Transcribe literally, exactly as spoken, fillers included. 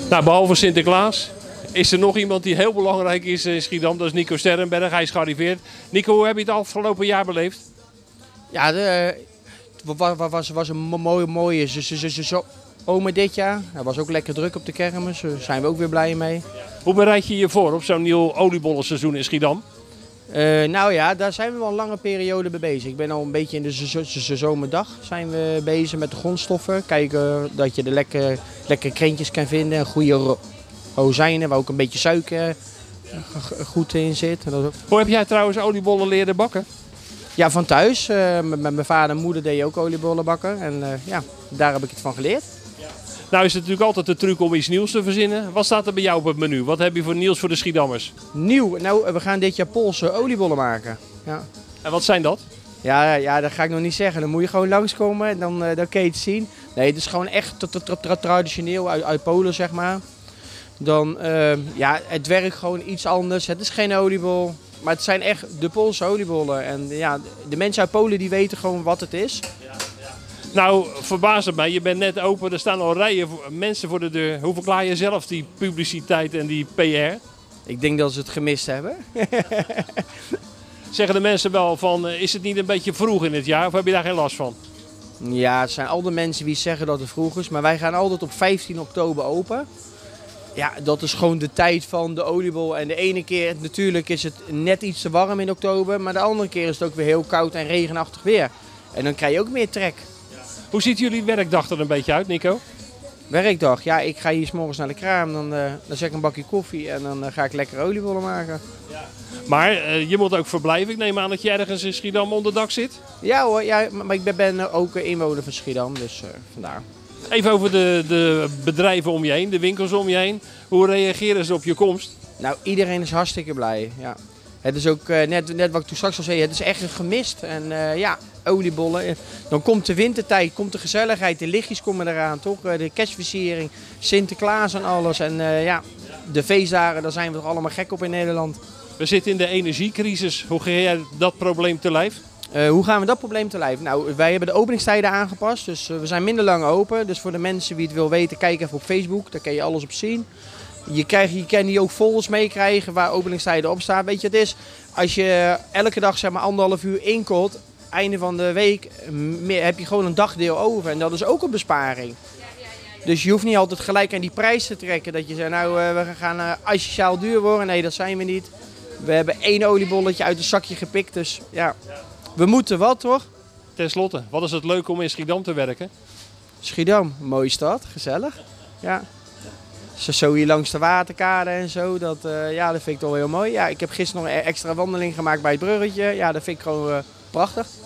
Nou, behalve Sinterklaas is er nog iemand die heel belangrijk is in Schiedam. Dat is Nico Sterrenberg. Hij is gearriveerd. Nico, hoe heb je het afgelopen jaar beleefd? Ja, de, was, was, was een mooie, mooie zomer dit jaar. Het was ook lekker druk op de kermis. Daar zijn we ook weer blij mee. Hoe bereid je je voor op zo'n nieuw oliebollenseizoen in Schiedam? Uh, nou ja, daar zijn we al een lange periode mee bezig. Ik ben al een beetje in de zomerdag zijn we bezig met de grondstoffen. Kijken dat je er lekker, lekker krentjes kan vinden. Goede rozijnen waar ook een beetje suiker goed in zit. Hoe heb jij trouwens oliebollen leren bakken? Ja, van thuis. Uh, met mijn vader en moeder deden ook oliebollen bakken. En uh, ja, daar heb ik het van geleerd. Nou is het natuurlijk altijd de truc om iets nieuws te verzinnen. Wat staat er bij jou op het menu? Wat heb je voor nieuws voor de Schiedammers? Nieuw? Nou, we gaan dit jaar Poolse oliebollen maken. Ja. En wat zijn dat? Ja, ja, dat ga ik nog niet zeggen. Dan moet je gewoon langskomen en dan, uh, dan kun je het zien. Nee, het is gewoon echt traditioneel uit, uit Polen, zeg maar. Dan, uh, ja, het werkt gewoon iets anders. Het is geen oliebol, maar het zijn echt de Poolse oliebollen. En ja, de mensen uit Polen die weten gewoon wat het is. Nou, verbaast het mij. Je bent net open. Er staan al rijen mensen voor de deur. Hoe verklaar je zelf die publiciteit en die P R? Ik denk dat ze het gemist hebben. Zeggen de mensen wel van, is het niet een beetje vroeg in het jaar? Of heb je daar geen last van? Ja, het zijn al de mensen die zeggen dat het vroeg is. Maar wij gaan altijd op vijftien oktober open. Ja, dat is gewoon de tijd van de oliebol. En de ene keer, natuurlijk is het net iets te warm in oktober. Maar de andere keer is het ook weer heel koud en regenachtig weer. En dan krijg je ook meer trek. Hoe ziet jullie werkdag er een beetje uit, Nico? Werkdag? Ja, ik ga hier 's morgens naar de kraam, dan, uh, dan zet ik een bakje koffie en dan uh, ga ik lekker oliebollen maken. Ja. Maar uh, je moet ook verblijven. Ik neem aan dat je ergens in Schiedam onder dak zit? Ja hoor, ja, maar ik ben, ben ook inwoner van Schiedam, dus uh, vandaar. Even over de, de bedrijven om je heen, de winkels om je heen. Hoe reageren ze op je komst? Nou, iedereen is hartstikke blij, ja. Het is ook, uh, net, net wat ik toen straks al zei, het is echt een gemist. En uh, ja, oliebollen. Dan komt de wintertijd, komt de gezelligheid, de lichtjes komen eraan, toch? Uh, de kerstversiering, Sinterklaas en alles. En uh, ja, de feestdagen, daar zijn we toch allemaal gek op in Nederland. We zitten in de energiecrisis. Hoe ga jij dat probleem te lijf? Uh, hoe gaan we dat probleem te lijf? Nou, wij hebben de openingstijden aangepast, dus uh, we zijn minder lang open. Dus voor de mensen die het wil weten, kijk even op Facebook, daar kan je alles op zien. Je, krijgt, je kan hier ook folders meekrijgen waar openingstijden op staan. Weet je, het is als je elke dag zeg maar anderhalf uur inkoopt, einde van de week heb je gewoon een dagdeel over. En dat is ook een besparing. Dus je hoeft niet altijd gelijk aan die prijs te trekken. Dat je zegt, nou we gaan uh, asociaal duur worden. Nee, dat zijn we niet. We hebben één oliebolletje uit een zakje gepikt. Dus ja, we moeten wat, toch? Ten slotte, wat is het leuk om in Schiedam te werken? Schiedam, mooie stad, gezellig. Ja. Zo hier langs de waterkade en zo, dat, uh, ja, dat vind ik toch heel mooi. Ja, ik heb gisteren nog een extra wandeling gemaakt bij het bruggetje. Ja, dat vind ik gewoon uh, prachtig.